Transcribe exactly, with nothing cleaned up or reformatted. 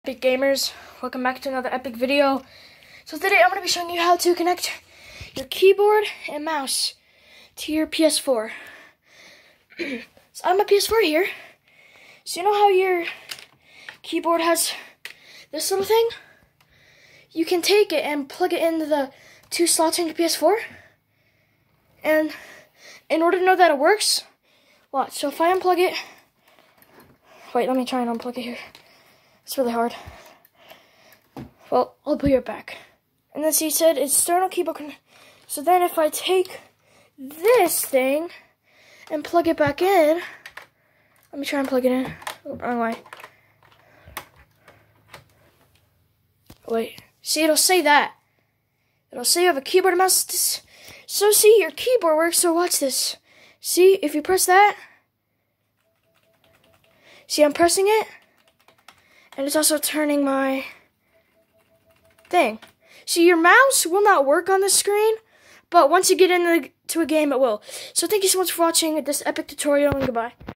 Epic Gamers, welcome back to another epic video. So today I'm going to be showing you how to connect your keyboard and mouse to your P S four. So I have my P S four here. So you know how your keyboard has this little thing? You can take it and plug it into the two slots in your P S four. And in order to know that it works, watch. So if I unplug it, wait, let me try and unplug it here. It's really hard. Well, I'll be right back. And then see, it said external keyboard. So then if I take this thing and plug it back in, let me try and plug it in. Oh, wrong way. Wait, see, it'll say that. It'll say you have a keyboard and mouse. So see, your keyboard works, so watch this. See, if you press that, see, I'm pressing it. And it's also turning my thing. See, your mouse will not work on the screen, but once you get into a game, it will. So thank you so much for watching this epic tutorial, and goodbye.